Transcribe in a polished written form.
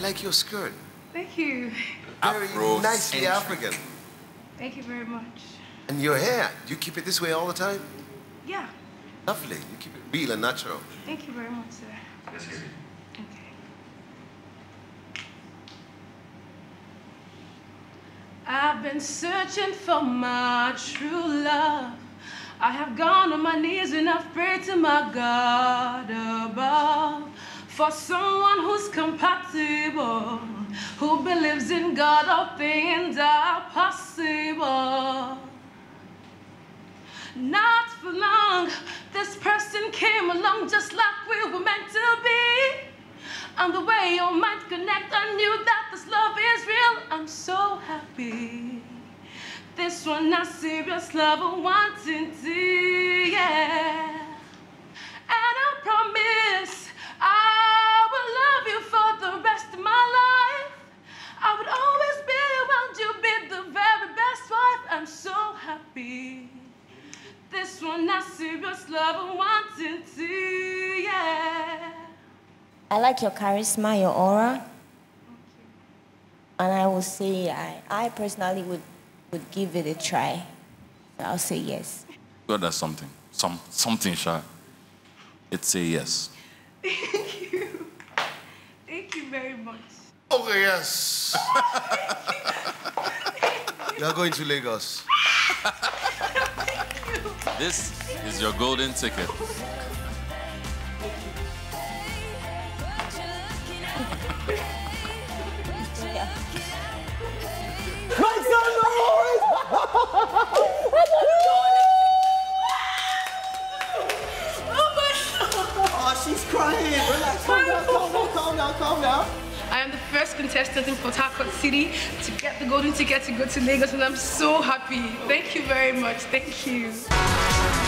like your skirt. Thank you. Very nicely African. Thank you very much. And your hair, you keep it this way all the time? Yeah. Lovely. You keep it real and natural. Thank you very much, sir. Let's hear it. Okay. I've been searching for my true love. I have gone on my knees and I've prayed to my God above for someone who's compatible, who believes in God, all things are possible. Not for long, this person came along just like we were meant to be. And the way your minds connect, I knew that this love is real. I'm so happy. This one, not serious love, I wanting to, yeah. And I promise I will love you for the rest of my life. I would always be around you, be the very best wife. I'm so happy. This one, not serious love, I wanting to, yeah. I like your charisma, your aura. And I will say, I personally would give it a try. So I'll say yes. God does something. Something, Sha. It's a yes. Thank you. Thank you very much. Okay, yes. You're going to Lagos. This is your golden ticket. Make some noise! Oh, she's crying. Relax. Calm down. I am the first contestant in Port Harcourt City to get the golden ticket to go to Lagos, and I'm so happy. Thank you very much. Thank you.